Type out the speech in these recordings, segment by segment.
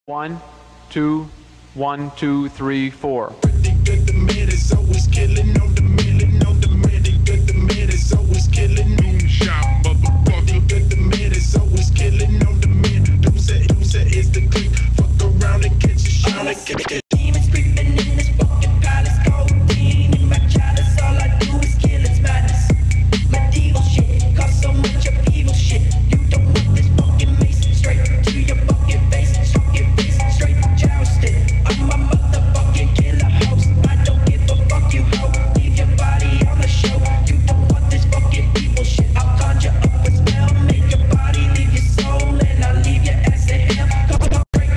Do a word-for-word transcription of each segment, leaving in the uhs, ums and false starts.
One, two, one, two, three, four. Pretty good, the man is always killing on the million, on the million. Good, the man is always killing. Moonshot, motherfucker. Good, the man is always killing on the million. Who said, who said it's the click? Fuck around and catch a shot. I get it. Demons creeping in this fucking palace. Codeine in my chalice. All I do is kill, it's madness. Medieval shit, cause so much of evil shit. You don't want this fucking mace straight to your fucking face. Struck your face straight jousted. I'm a motherfucking killer host. I don't give a fuck, you hoe. Leave your body on the show. You don't want this fucking evil shit. I'll conjure up a spell, make your body leave your soul, and I'll leave your ass in hell. Come on, break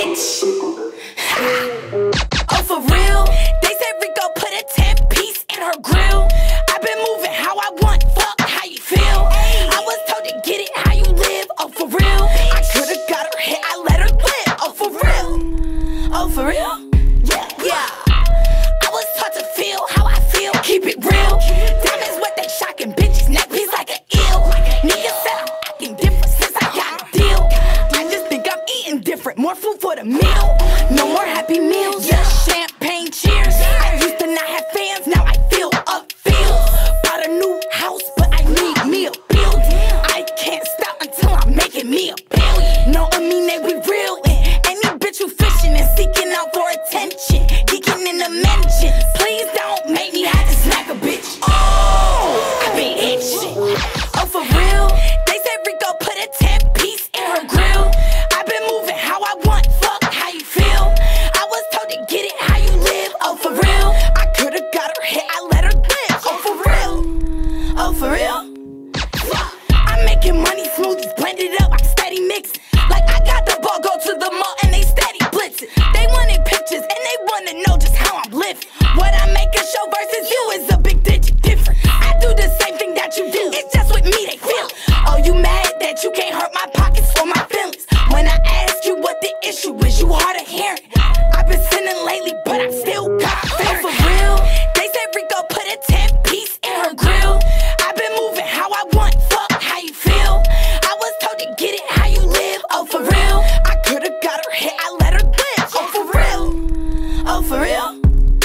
bitch. Oh, for real? They said Rico put a ten piece in her grill. I've been moving how I want, fuck how you feel. I was told to get it how you live, oh for real. I could've got her hit, I let her live, oh for real. Oh for real? Yeah, yeah. I was taught to feel how I feel, keep it real. Diamonds what they shocking, bitches neck piece like an eel. Niggas said I'm acting different since I got a deal. I just think I'm eating different, more food for the meal. No more happy meals, just champagne cheers. I used to not have fans, now I feel upfield. Bought a new house, but I need me a building. I can't stop until I'm making me a billion. No, I mean they be real, and any bitch who fishing and seeking out for attention, geeking in the mentions. Please don't make me have to smack a bitch. Oh, I be itching. Oh, for real? They said Rico put a ten piece in her grill. I've been moving how I want, fuck how you feel. I was told to get it how you live, oh for real. I could've got her hit, I let her live, oh for real. Oh for real? I'm making money, smoothies blended up, I'm steady mixing. Like I got the ball, go to the mall and they steady blitzing. They wanted pictures and they wanna know just how I'm living. What I make a show versus you is a big digit different. I do the same thing that you do, it's just with me they feel. Oh, you mad that you can't hurt my pockets or my feelings? When I ask you what the issue is, you hard of hearing. I've been sinning lately, but I still got fear. Oh, for real? They said Rico put a ten piece in her grill. I've been moving how I want, fuck how you feel. I was told to get it how you live, oh for real. I could've got her hit, I let her live, oh for real. Oh for real?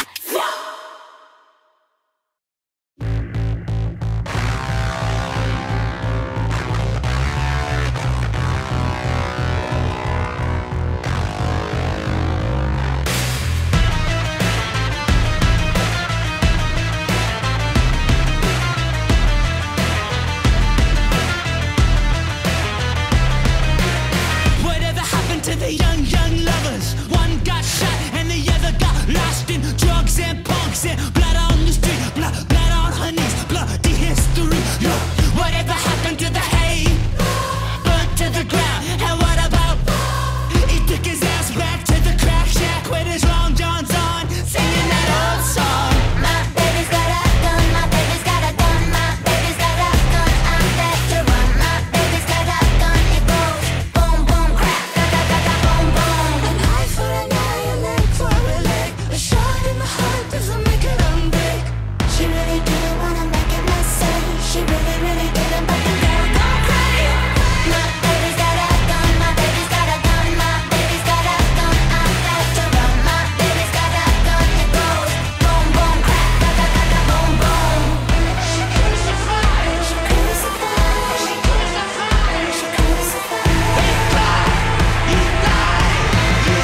Whatever happened to the young, young lovers? One got shot and the other got lost in drugs and punks and blood on the street, blood, blood on her knees, bloody history. Yeah. Whatever happened to the hay? Burnt to the ground. And what about? He took his ass back to the crack shack with his long johns on, singing that old song. My baby's got a gun, my baby's got a gun, my baby's got a gun, I'm back to run. My baby's got a gun, it goes boom, boom, crack, da da da da, boom, boom. An eye for an eye, a leg for a leg. A shot in the heart doesn't make it unbreak. She really didn't wanna make it messy. She really, really didn't, but the girl got crazy. My baby's got a gun, my baby's got a gun, my baby's got a gun, I'm back to run. My baby's got a gun, it goes boom, boom, crack, da da da da, boom, boom. She crucified, she crucified, she crucified, she crucified. You die, you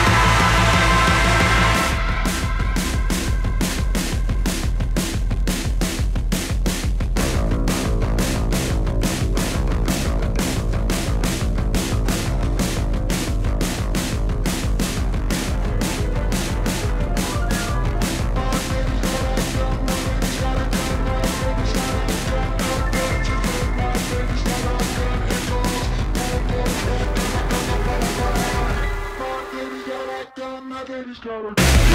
My baby's got a gun,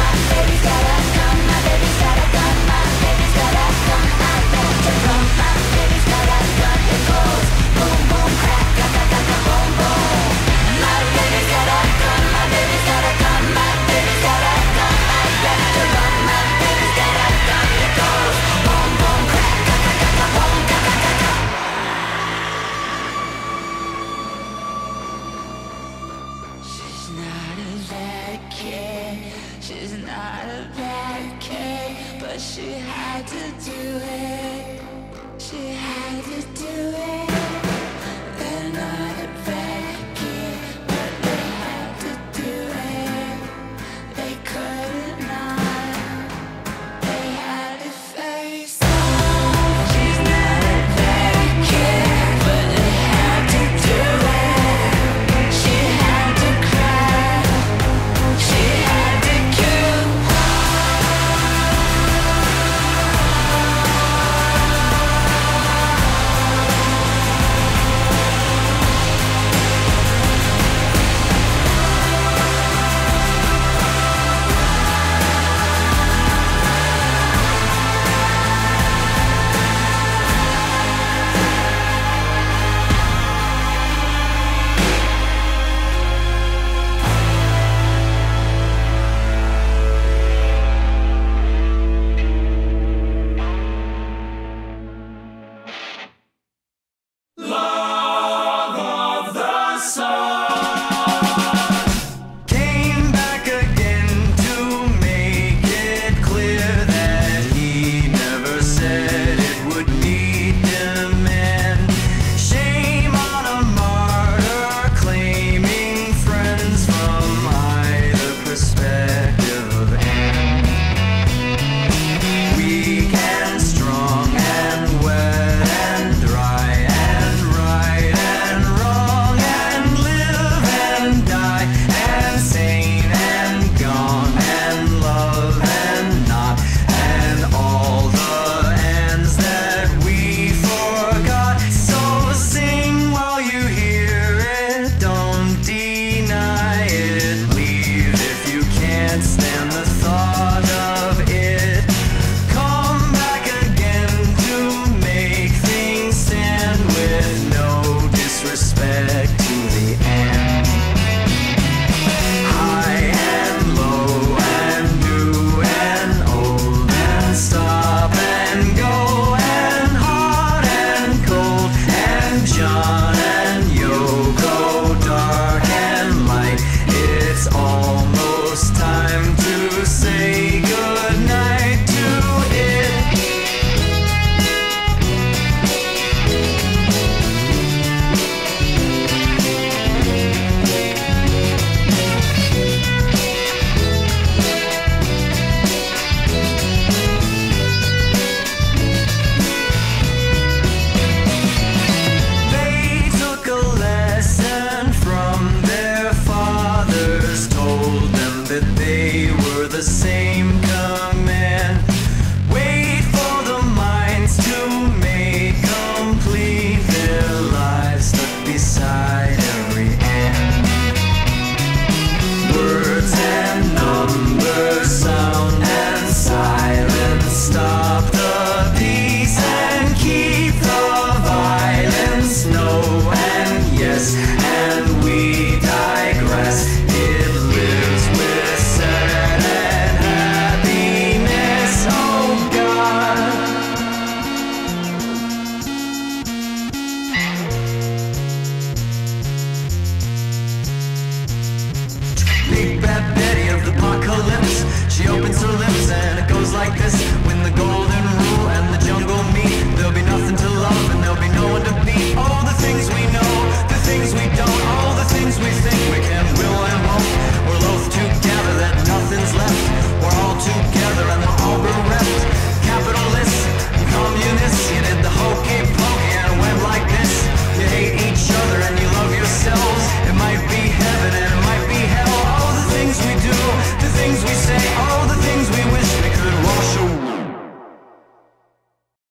my baby's got a gun, my baby's got a gun, I'm back to run. My baby's got a gun, it goes boom, boom, crack, da da da da, boom, boom. My baby's got a gun, my baby's got a gun, my baby's got a gun, I'm back to run. My baby's got a gun, it goes boom, boom, crack, da da da da, boom, da da da da. She's not a bad kid, she's not a bad kid, but she had to do it, she had to do it.